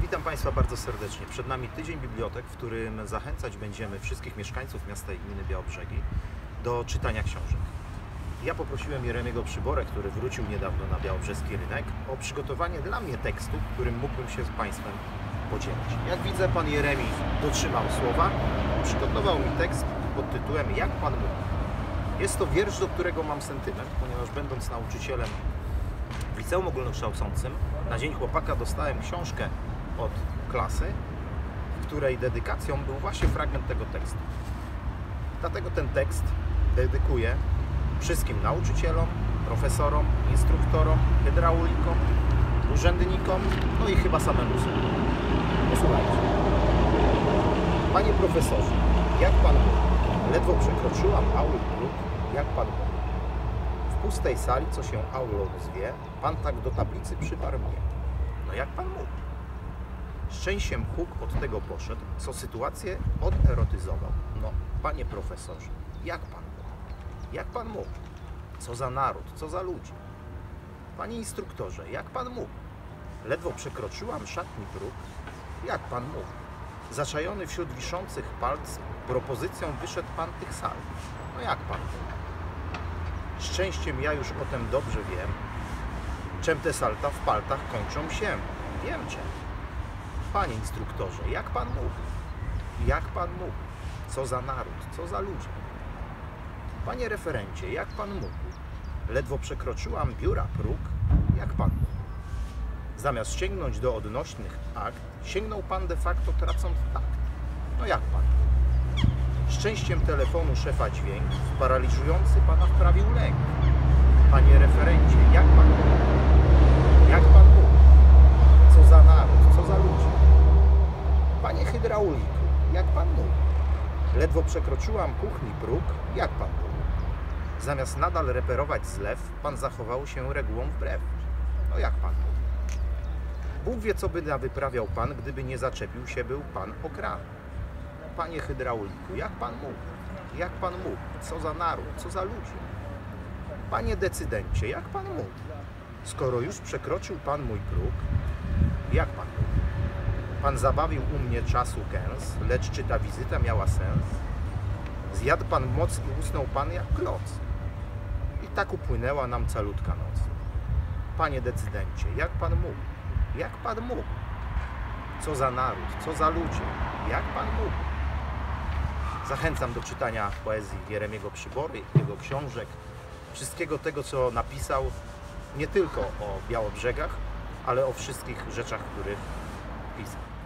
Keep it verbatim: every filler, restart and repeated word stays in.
Witam Państwa bardzo serdecznie. Przed nami tydzień bibliotek, w którym zachęcać będziemy wszystkich mieszkańców miasta i gminy Białobrzegi do czytania książek. Ja poprosiłem Jeremiego Przyborę, który wrócił niedawno na białobrzeski rynek, o przygotowanie dla mnie tekstu, którym mógłbym się z Państwem podzielić. Jak widzę, Pan Jeremi dotrzymał słowa, przygotował mi tekst pod tytułem Jak Pan mógł. Jest to wiersz, do którego mam sentyment, ponieważ będąc nauczycielem w liceum ogólnokształcącym, na Dzień Chłopaka dostałem książkę od klasy, w której dedykacją był właśnie fragment tego tekstu. Dlatego ten tekst dedykuję wszystkim nauczycielom, profesorom, instruktorom, hydraulikom, urzędnikom, no i chyba samemu sobie. Posłuchajcie. Panie profesorze, jak Pan mówi? Ledwo przekroczyłam aul próg, jak Pan mówi? W pustej sali, co się aulą zwie, Pan tak do tablicy przyparł mnie. No jak Pan mówi? Szczęściem huk od tego poszedł, co sytuację oderotyzował. No, Panie profesorze, jak Pan mówi? Jak Pan mówi? Co za naród, co za ludzie? Panie instruktorze, jak Pan mówi? Ledwo przekroczyłam szatni próg, jak Pan mówi? Zaczajony wśród wiszących palc propozycją wyszedł Pan tych sal. No jak Pan mówi? Szczęściem ja już o tym dobrze wiem, czem te salta w paltach kończą się. Wiem czem. Panie instruktorze, jak Pan mówi? Jak Pan mówi? Co za naród, co za ludzie? Panie referencie, jak Pan mówi? Ledwo przekroczyłam biura próg, jak Pan mówi? Zamiast sięgnąć do odnośnych akt, sięgnął Pan de facto tracąc takt. No jak Pan mówi? Szczęściem telefonu szefa dźwięk paraliżujący Pana wprawił lęk. Panie referencie, jak Pan mówi? Jak Pan mówi? Co za naród, co za ludzie? Panie hydrauliku, jak Pan mówi? Ledwo przekroczyłam kuchni próg, jak Pan mówi? Zamiast nadal reperować zlew, Pan zachował się regułą wbrew. No jak Pan mówi? Bóg wie, co by nawyprawiał Pan, gdyby nie zaczepił się był Pan o kran. Panie hydrauliku, jak Pan mówi? Jak Pan mówi? Co za naród, co za ludzie? Panie decydencie, jak Pan mówi? Skoro już przekroczył Pan mój próg, jak Pan mówi? Pan zabawił u mnie czasu gęs, lecz czy ta wizyta miała sens? Zjadł Pan moc i usnął Pan jak kloc. I tak upłynęła nam calutka noc. Panie decydencie, jak Pan mówi? Jak Pan mówi? Co za naród, co za ludzie? Jak Pan mówi? Zachęcam do czytania poezji Jeremiego Przybory, jego książek, wszystkiego tego, co napisał, nie tylko o Białobrzegach, ale o wszystkich rzeczach, których pisał.